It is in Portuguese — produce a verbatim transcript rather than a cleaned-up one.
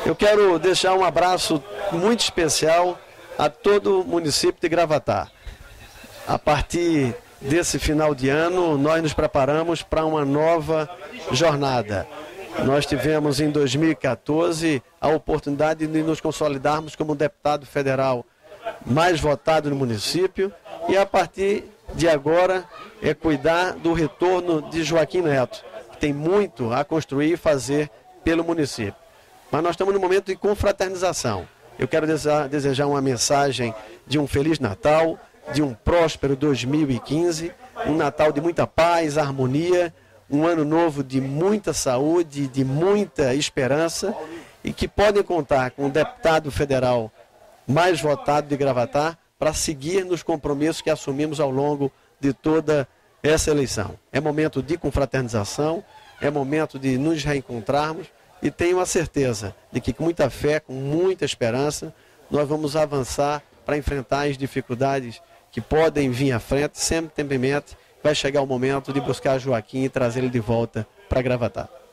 Eu quero deixar um abraço muito especial a todo o município de Gravatá. A partir desse final de ano, nós nos preparamos para uma nova jornada. Nós tivemos em dois mil e quatorze a oportunidade de nos consolidarmos como deputado federal mais votado no município e a partir de agora é cuidar do retorno de Joaquim Neto, que tem muito a construir e fazer pelo município. Mas nós estamos no momento de confraternização. Eu quero desejar uma mensagem de um Feliz Natal, de um próspero dois mil e quinze, um Natal de muita paz, harmonia, um ano novo de muita saúde, de muita esperança e que podem contar com o deputado federal mais votado de Gravatá para seguir nos compromissos que assumimos ao longo de toda essa eleição. É momento de confraternização, é momento de nos reencontrarmos e tenho a certeza de que com muita fé, com muita esperança, nós vamos avançar para enfrentar as dificuldades que podem vir à frente, sempre tempemente vai chegar o momento de buscar Joaquim e trazer ele de volta para Gravatá.